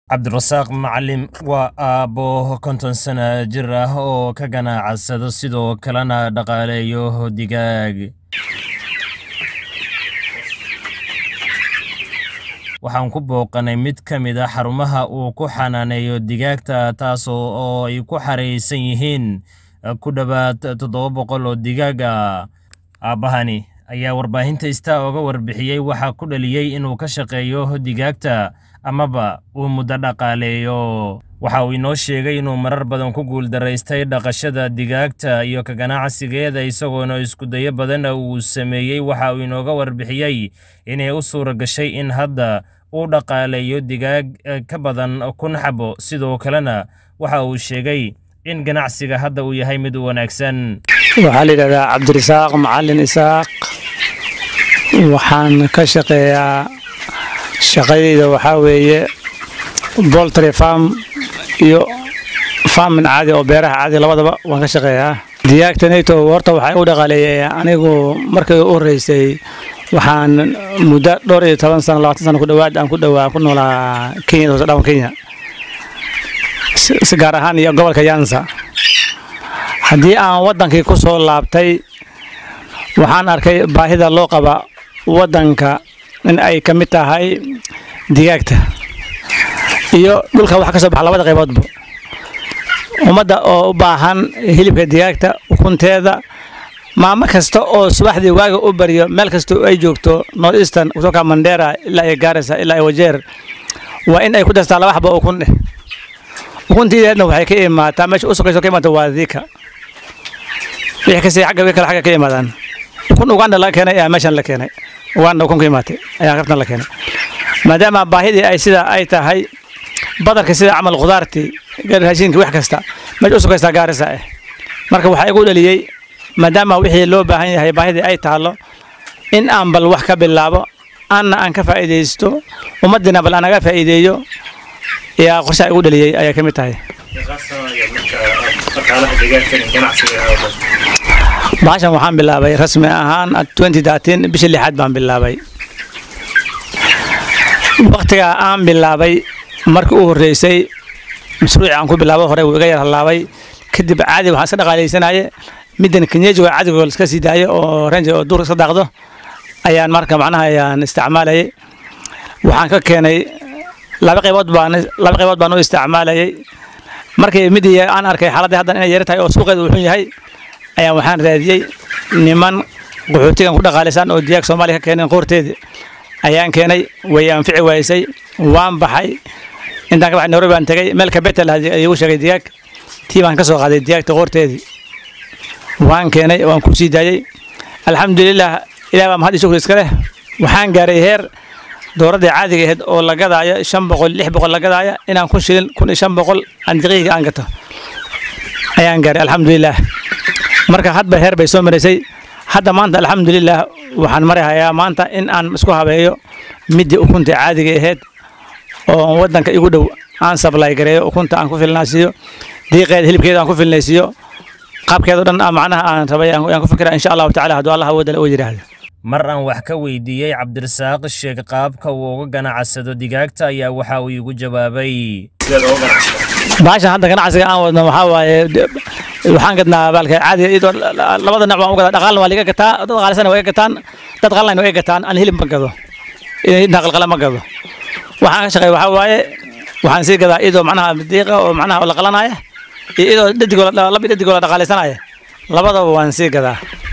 Cabdirasaaq Macalin waa aabbo 50 sano jir ah oo ka ganacsada sidoo kalena dhaqaaleeyo digaag. Waxaan ku booqanay mid ka mid ah xarumaha uu ku xanaaneeyo digaagta taasoo ay ku xareysan yihiin ku dhawaad 700 oo digaag ah. Aabbahani ayaa warbaahinta Star uga warbixiyay waxa ku dhaliyay inuu ka shaqeeyo digaagta amaba uu muddo dhaqaaleeyo. Waxa uu inoo sheegay inuu marar badan ku guuldaraystay dhaqashada digaagta iyo ka ganacsigeeda isagoona isku dayo badan uu sameeyay. Waxa uu inooga warbixiyay inay u suura gashay in hadda uu dhaqaaleeyo digaag ka badan 1,000 xabo. Sidoo kalena waxa uu sheegay in ganacsiga hadda uu yahay mid wanaagsan. waxaa la yiraahdaa Cabdirasaaq Macalin Isaaq. waxaan ka shaqeeyaa shaqadayda waxaa weeye poultry farm iyo farm caadi oo beeraha caadi labadaba waan ka shaqeeyaa. digaagtanayto horta waxay u dhaqaaleeyay anigu markii u horeysay waxaan muddo 12 sano 20 sano ku dhawaad ku noolaa Kenya oo dhan Kenya si gaar ahaan iyo gobolka Nyanza. haddii aan wadankii ku soo laabtay waxaan arkay baahida loo qaba wadanka in ay ka mid tahay digaagta iyo dhulka wax ka soo baxa labada qayboodba. ummadda oo u baahan hilibka digaagta ukunteeda maamo kasta oo subaxdii waaga u bariyo meel kasta oo ay joogto North Eastern kutoka Mandera ilaa ay Garissa ilaa ay Wajeer waa in ay ku dastaa laba xabo ukun eh. ukunteedana waxay ka imaataa meesha u sokayso ka imaato waa Thika. wixii ka sii xagga ka imaadaan ukun Uganda la keenay ayaa meeshan la keenay. Uganda ukun ka imaatay ayaa qabtan la keenay. maadaama baahidii ay sida ay tahay badarka sida amal khudaarti raashinka wax kasta meesha u sokaysta Garissa eh. marka waxa igu dhaliyay maadaama wixii loo baahan yahay baahidii ay taalo in aan bal wax ka bilaabo aan ka faa'iideysto ummadina bal anaga faa'iideeyo yaa qorshe igu dhaliyay ayaa ka mid tahay. baashan waxaan bilaabay rasmi ahaan 2013 bishii 6 baan bilaabay. waqtiga aan bilaabay markii uu horeysay mashruuc aan ku bilaabo hore uu iga yar halaabay kadib caadi waxaan iska dhaqaaleysanayay middan Kenyaji waa caadi iska sii daayay oo range oo duur iska daaqdo ayaan marka macnaha ayaan isticmaalayay. waxaan ka keenay laba qaybood baan u isticmaalayay. markii midii aan arkay xaaladda hadda inay yar tahay oo suuqeedu wuxuu yahay ayaan waxaan raadiyay niman qaxootigan ku dhaqaaleysan oo digaag Soomaaliya ka keeneen qoorteedii ayaan keenay way anfici waysay waan baxay intaan ka baxay Nairobi baan tagay meel ka betel ayuu sheegay digaag tii baan ka soo qaaday digaagta qoorteedii waan keenay waan ku sii daayay. alxamdulillah ilaahay baa mahad iyo shukr iska leh. waxaan gaaray heer dooradda caadiga ahayd oo la gadaayo 500 600 la gadaayo inaan ku shilin 1500 aan daqiiqi aan gato ayaan gaaray alxamdulillah. marka hadba heer bay soo mareysay hadda maanta alxamdulillah waxaan marayaa maanta in aan isku habeeyo midii ukunta caadiga ahayd oo wadanka igu dhow aan supply gareeyo ukunta aan ku filnaasiyo diiqeed hilibkeeda aan ku filnaysiyo qaabkeeda dhan macnaha aan rabay aan ku fikiraa insha Allah ta'ala haduu Allah wada oo yiraahdo. mar aan wax ka weydiiyay Cabdirasaaq sheeg qaabka uu uga ganacsado digaagta ayaa waxa uu igu jawaabay baasha hadda ganacsiga aan wadno waxa waaye waxaan gadnaa balka caadi idoo labada nooc waan u gadaa dhaqaalna waa liga gataa dad qaalsan way gataan dad qallayna way gataan aan hilib ma gado inta qalqala ma gado. waxaan ka shaqeeyaa waxa waaye waxaan sii gadaa idoo macnaha diiqa oo macnaha la qalanaya idoo dhadigoo la dhaqaaleysanaya labadaba waan sii gadaa.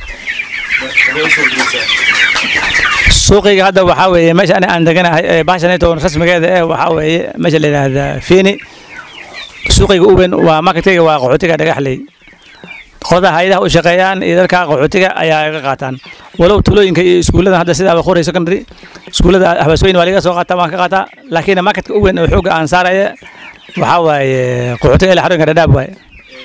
suuqiga hadda waxa weeye meesha aan deganahay baashanayto rasmigeeda waxa weeye meesha la yiraahdo Fiini. suuqiga u weyn waa marketiga waa qaxootiga dhagaxley. qodaha hay'adaha u shaqeeyaan iyo dadka qaxootiga ayaa ka qaataan walow tulooyinka iyo iskuulada hadda sida Abaqoray Secondary iskuulada Habasweyn waa laga soo qaataa waan ka qaataa laakiin marketka u weyn oo xoog aan saaraya waxa waaye qaxootiga la xarunka Dadaab waaye.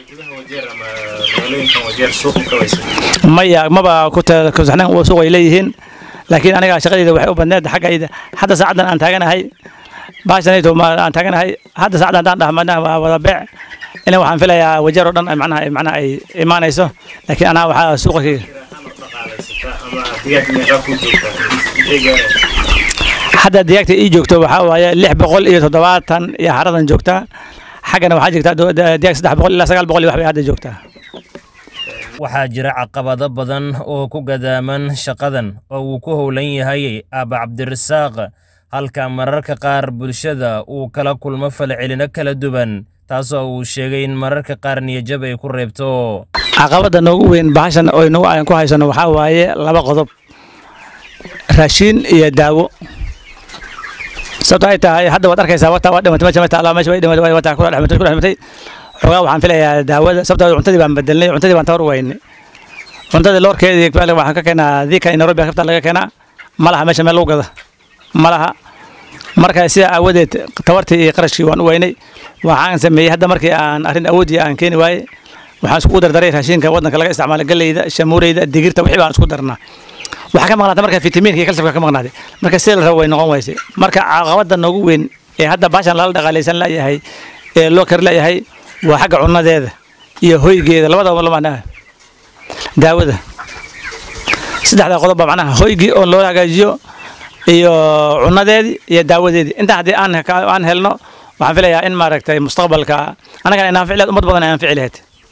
maya maba ku saxnaan oo suuq ay leeyihiin laakiin aniga shaqadayda waxay u badneed xaggayda hadda saacadan aan taaganahay baashanayto ma aan taaganahay hadda saacadan aan dhahmadna waa wada beec ina waxaan filayaa Wajeer oo dhan macnaha ay imaanayso laakiin ana waxa suuqayga hadda digaagta ii joogto waxaa waaye 670 iyo haradan joogtaa xaggana waxaa jirta digaag 300 ilaa 900 iyo wax bay hadda joogtaa. waxaa jira caqabado badan oo ku gadaaman shaqadan oo uu ku howlan yahay Aaba Cabdirasaaq, halka mararka qaar bulshada uu kala kulmo falcelino kala duwan, taasoo uu sheegay in mararka qaar niyajab ay ku reebto. caqabada noogu weyn bahashan oo inagu aan ku haysano waxaa waaye 2 qodob: raashin iyo daawo. sababta ay tahay hadda waad arkaysaa wata waa dhimatay meesha way dhimatay wata ku dhaxmatay xogaa waxaan filayaa daawada sababta cuntadii baan bedelnay, cuntadii baan tawar weynay. cuntada loorkeedii waxaan ka keenaa Thika in Nairobi ka laga keenaa, malaha meesha meel lagu gado malaha. marka sida awadeed tawartii iyo qarashkii waan u weynay. waxaan sameeyay hadda markii aan arrin awoodii aan keeni waayay waxaan isku dardaray raashinka wadanka laga isticmaalo galeyda, shamuureyda, digirta wixii baan isku darnaa. waxa ka maqnaatay marka fitamiinka iyo kalsiyamka ka maqnaatay, marka sida la rabo way noqon waysay. marka caqabada noogu weyn ee hadda baashan la dhaqaaleysan la yahay ee loo kar la yahay waa xagga cunadeeda iyo hoygeeda, labadaba la macnaha daawada. saddexda qodob macnaha hoygii oo loo hagaajiyo iyo cunadeedii iyo daawadeedii. inta haddii aan helno waxaan filayaa in maaragtay mustaqbalka anaga inaan ficilad ummad badan aan ficil lahayd.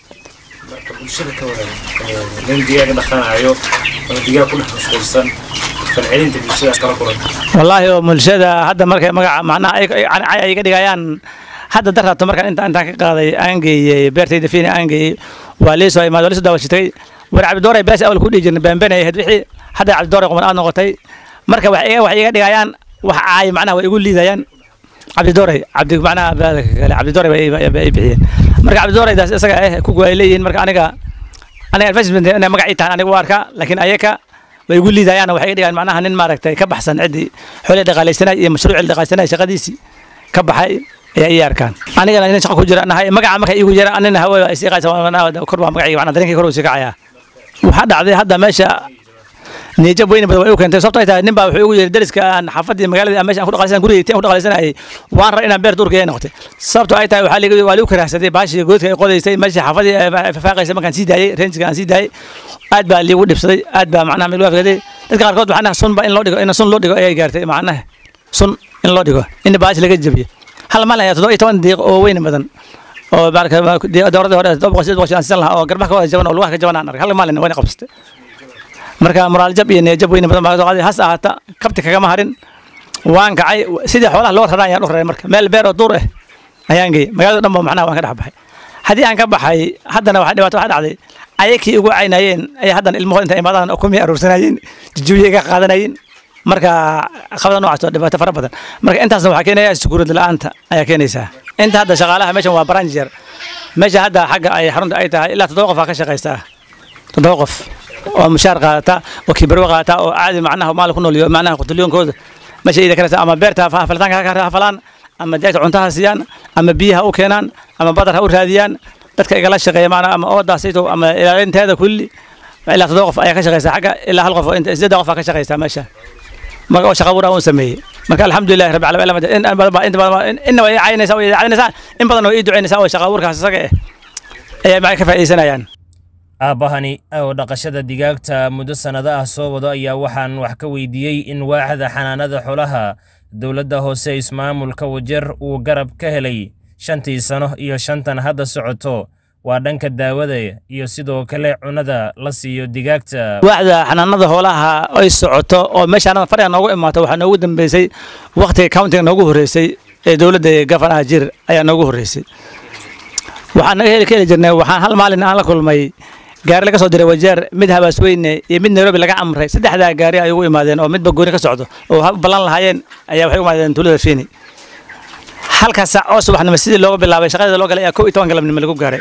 marka bulshada ka waran nin digaag dhaqanayo oo digaag ku dhaxaysan falcelinta bulshada kala kulan. wallaahi oo bulshada hadda markay magaca macnaha ay iga dhigayaan hadda daraato markaan intaan ka qaaday aan geeyay beertayda fiina aan geeyay waa leeso ay maadoliso daawashitay war Cabdidoore bees awal ku dhijin beenbeenay had wixii hadda Cabdidoore qoman aad noqotay. marka wax iga dhigayaan wax ay macnaha way igu liidayaan. Cabdidoore macnaha Cabdidoore bay bixiyeen. marka Cabdidoore daas isaga ku go'ayleeyeen. marka aniga advertisement ana magacii taan aniga waarka laakiin ayaka way igu liidayaan. waxay iga dhigaan macnaha nin maaragtay ka baxsan cidii xoolo dhaqaaleysanay iyo mashruuc dhaqaaleysanay shaqadiisii ka baxay ayaa ii arkaan. anigana nin shaqo ku jira anahay magaca markay igu jira anina hawada ay sii qaadaysan kor baa magacii macnaha dareenkii kor u sii kacaya. waxaa dhacday hadda meesha niyajab weyn badan way u keentay. sababtoo ah nin baa wuxuu ugu yeeray dariska aan xaafadii magaalada meesha aan ku dhaqaaleysan guriga aan ku dhaqaaleysanay waan raa inaan beer duurka ay noqotay. sababtoo ay tahay waa lagu karaahsaday baashi goodka ay qodaysay meesha xaafadii faaqaysa markaan sii daayay range aan sii daayay aad baa liigu dhibsaday, aad baa macnaha meel waafaqday. dadka qaarkood waxaan sun ba in loo dhigo in sun loo dhigo ay gaartay macnaha sun in loo dhigo in baashi laga jabiyo hal maalin ayaa 17 daqiiqo oo weyn badan oo barka dowladda hore 700 san laha oo garbaha ka wada jaban oo lugaha ka jaban aan arkay hal maalin way qabsatay. marka moraal jab iyo niyad jab weyn badan baa soo qaaday. has ahaata kabti kaga maharin waan kacay sidii xoolaha loo raraa ayaan u raray. marka meel beer oo duur ah ayaan geeyay magaalada dhanba macnaha waan ka dhex baxay. haddii aan ka baxay haddana waxa dhibaato waxa dhacday ayakii ugu caynayeen ay haddana ilmuhu inta imaadaan oo kumii aruursanayeen jijiiga qaadanayeen. marka qabada noocaas oo dhibaato fara badan. marka intaasna waxa keenaya sukuurad la'aanta ayaa keenaysaa. inta hadda shaqaalaha meeshan waa brancher meesha hadda xagga ay xarunta ay tahay ilaa 7 qof ka shaqeysta 7 qof oo mushaar qaata oo kibarwa qaata oo caadi macnaha maal ku nool macnaha qutuliyoonkooda meesha ida kale ama beerta falitaanka ka falan ama deegta cuntaha siiyaan ama biyaha u keenaan ama badar u raadiyaan dadka igala shaqeeya macnaha ama oodaasayto ama ilaalinteeda kulli ilaa 7 qof ayaa ka shaqeysta xagga ilaa hal qof oo inta 8 qof ka shaqeysta meesha. marka shaqo wada uu sameeyay. marka alxamdulillaah rabbil alamin in way caynaysaa in badan oo ii duceynaysaa oo shaqo warkaas isaga ayaa ma ka faa'iideysanayaan. aabahani oo dhaqashada digaagta muddo sanado ah soo wado ayaa waxaan wax ka weydiiyey in waaxda xanaanada xoolaha dowladda hoose ismaamulka Wajeer uu garab ka helay 5 sano iyo 5 hadda socoto waa dhanka daawada iyo sidoo kale cunada la siiyo digaagta. waaxda xanaanada xoolaha ay socoto oo meeshaan fariiq noogu imaato waxa noogu dambeysay waqtiga county noogu horeysay ee dowladda Governor Jir ayaa noogu horeysay. waxaan naga heli jirnay waxaan hal maalin aan la kulmay gaari laga soo diray Wajeer mid Habaasweyne iyo mid Nairobi laga amray. saddexda gaari ay ugu imaadeen oo midba gooni ka socdo oo balan lahaayeen ayaa waxay u imaadeen tuulada Fiini. halka saac oo subaxnimo sidii looga bilaabay shaqada loo galay 12 galabnimo lagu gaaray.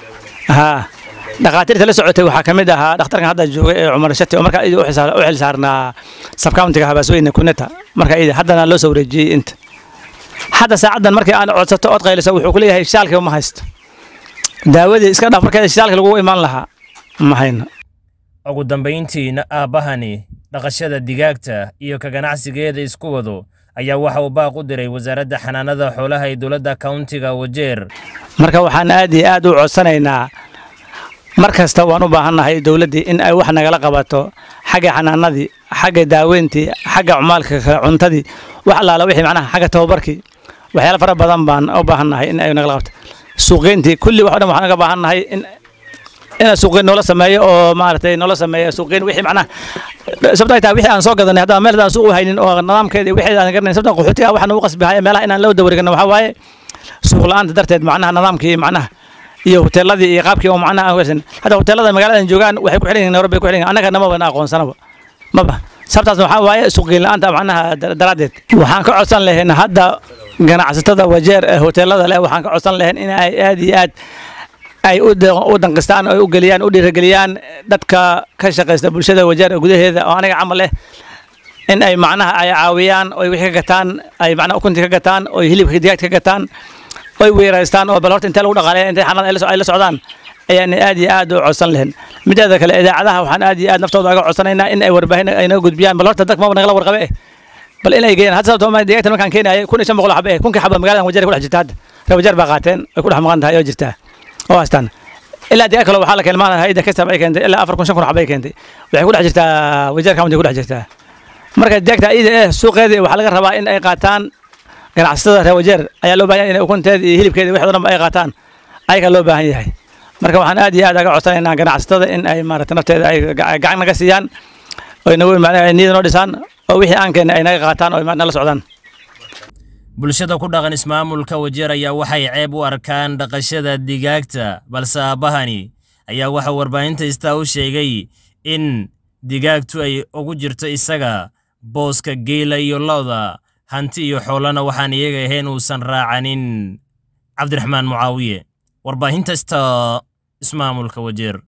dhaqaatiirta la socotay waxaa kamid ahaa dhakhtarkan hadda jooga ee Cumar Shati oo marka ay u xil saarnaa sub county-ga Habaasweyne Kuneta marka ay haddana loo soo wareejiyay inta. hadda saacadan markii aan codsato od qayliso wuxuu ku leeyahay shaalka ma haysto daawadii iska dhaaf marka shaalka lagu imaan lahaa ma hayno. ugu dambeyntiina aabahani dhaqashada digaagta iyo ka ganacsigeeda isku wado ayaa waxa uu baaq u diray wasaaradda xanaanada xoolaha ee dowladda county-ga Wajeer. marka waxaan aad iyo aad u codsanaynaa markasta waan u baahannahay dawladdii in ay wax nagala qabato xagga xanaanadii xagga daaweyntii xagga cumaalka cuntadii wax allaala wixii macnaha xagga tababarkii waxyaalo fara badan baan u baahannahay in ay nagala qabto suuqeyntii kulli wax dhan waxaan uga baahannahay in suuqeyn noola sameeyo oo maaragtay noola sameeyo suuqeyn wixii macnaha sababta ay tahay wixii aan soo gadanay haddaba meel aan suuq u haynin oo nidaamkeeda wixii aan garanayn sababta qaxootiga waxaan ugu qasbihaya meelaha inaan loo dawargano waxaa waaye suuq la'aanta darteed macnaha nidaamkii macnaha iyo hoteeladii iyo qaabkii oo macnaha aan weysan hadda hoteelada magaalada joogaan waxay ku xiran yihiin Nairobi ku xiran yihiin annaga nama wana aqoonsanaba maba sababtaasna waxaa waaye suuqeyn la'aanta macnaha daraadeed waxaan ka codsan lahayn hadda ganacsatada Wajeer hoteelada leh waxaan ka codsan lahayn in ay aad iyo aad ay u danqistaan oo u galiyaan u dhiirigeliyaan dadka ka shaqeysta bulshada Wajeer gudaheeda oo aniga camal leh in ay macnaha ay caawiyaan oo wixii ka gataan ay macnaha ukunti ka gataan oo hilibka digaagta ka gataan oo weeraystaan oo bal horta inta lagu dhaqaaleeyo inta xanaan ay la socdaan ayaan aad iyo aad u codsan lahayn mideeda kale idaacadaha waxaan aad iyo aad naftooda uga codsanaynaa in ay warbaahin ay noo gudbiyaan bal horta dadka ma nagala warqabe bal in ay geeyaan hadda sababtoo ma digaagta markaan keenayo 1500 xabe kunka xabe magaalada Wajeer ku dhex jirta hadda Wajeer baa qaateen ay ku dhex maqan tahay oo jirta oo astaan ilaa digaag kale waxaa la keenay hay'adda ka sabay keentay ilaa 4500 xabe keentay waxay ku dhex jirtaa Wajeer county ku dhex jirtaa marka digaagta iyada suuqeeda waxa laga rabaa in ay qaataan ganacsatada reer Wajeer ayaa loo baahan yahay in ukunteeda iyo hilibkeeda wixii dhan ay qaataan ayaga loo baahan yahay marka waxaan aad iyo aad uga codsanaynaa ganacsatada in ay maaragtay nafteeda ay gacan naga siiyaan oo inagu macnaha niyada noo dhisaan oo wixii aan keenay ay naga qaataan oo macnaha la socdaan bulshada ku dhaqan ismaamulka Wajeer ayaa waxay ceeb u arkaan dhaqashada digaagta balse aabahani ayaa waxa warbaahinta istaa u sheegay in digaagtu ay ugu jirto isaga booska geela iyo looda hanti iyo xoolana waxaan iyaga ahayn uusan raacanin Cabdiraxmaan Mucaawiye warbaahinta istaa ismaamulka Wajeer.